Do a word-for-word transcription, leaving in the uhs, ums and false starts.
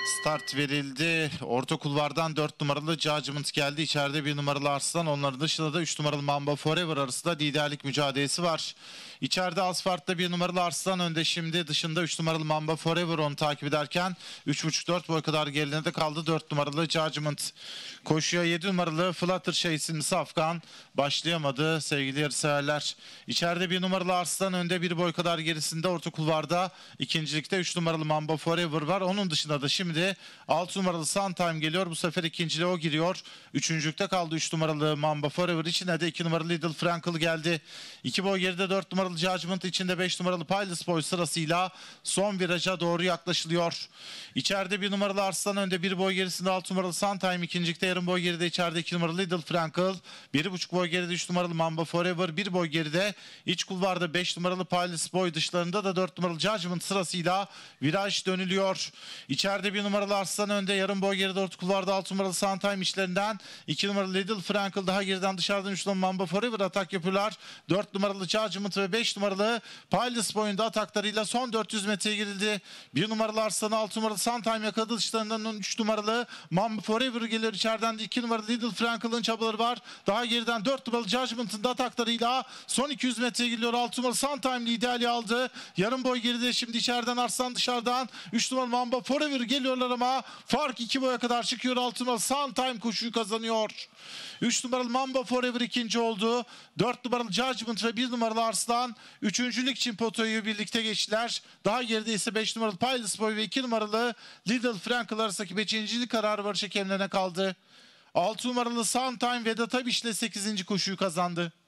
Start verildi. Orta kulvardan dört numaralı Judgment geldi. İçeride bir numaralı Arslan. Onların dışında da üç numaralı Mamba Forever arasında liderlik mücadelesi var. İçeride asfaltta bir numaralı Arslan önde şimdi. Dışında üç numaralı Mamba Forever onu takip ederken üç buçuk dört boy kadar gerilerinde kaldı dört numaralı Judgment. Koşuya yedi numaralı Fluttershy isimli Safkan başlayamadı sevgili yarışseverler. İçeride bir numaralı Arslan önde bir boy kadar gerisinde orta kulvarda. İkincilikte üç numaralı Mamba Forever var. Onun dışında da şimdi altı numaralı Suntime geliyor. Bu sefer ikinciliğe o giriyor. Üçüncülükte kaldı üç numaralı Mamba Forever. İçine de iki numaralı Little Frankel geldi. iki boy geride dört numaralı Judgment, içinde beş numaralı Pilots Boy sırasıyla son viraja doğru yaklaşılıyor. İçeride bir numaralı Arslan önde bir boy gerisinde altı numaralı Suntime. İkincilikte yarım boy geride içeride iki numaralı Little Frankel. bir buçuk boy geride üç numaralı Mamba Forever. bir boy geride iç kulvarda beş numaralı Pilots Boy, dışlarında da dört numaralı Judgment sırasıyla viraj dönülüyor. İçeride bir numaralı Arslan önde, yarım boy geride orta kulvarda altı numaralı Suntime içlerinden. iki numaralı Little Frankel daha geriden dışarıdan üç numaralı Mamba Forever atak yapıyorlar. dört numaralı Judgment ve beş numaralı Pilots Boy'un da ataklarıyla son dört yüz metreye girildi. bir numaralı Arslan'ı altı numaralı Suntime yakaladı. Dışlarından üç numaralı Mamba Forever gelir. İçeriden de iki numaralı Little Frankel'ın çabaları var. Daha geriden dört numaralı Judgment'ın da ataklarıyla son iki yüz metreye geliyor. altı numaralı Suntime liderliği aldı. Yarım boy geride şimdi içeriden Arslan, dışarıdan üç numaralı Mamba Forever geliyorlar ama fark iki boya kadar çıkıyor. altı numaralı Suntime koşuyu kazanıyor. üç numaralı Mamba Forever ikinci oldu. dört numaralı Judgment ve bir numaralı Arslan üçüncülük için potoyu birlikte geçtiler. Daha geride ise beş numaralı Pilots Boy ve iki numaralı Little Frankel arasındaki beşincilik kararı varış hakemlerine kaldı. altı numaralı Suntime Vedat Abiş ile sekizinci koşuyu kazandı.